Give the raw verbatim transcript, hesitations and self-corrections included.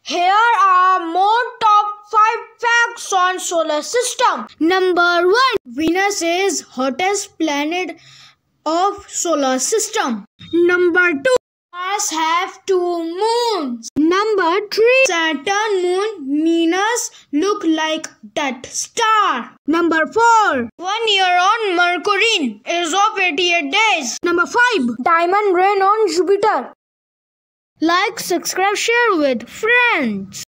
Here are more top five facts on solar system. Number one. Venus is hottest planet of solar system. Number two. Mars have two moons. Number three. Saturn moon Venus look like that star. Number four. One year on Mercury is of eighty-eight days. Number five. Diamond rain on Jupiter. Like, subscribe, share with friends.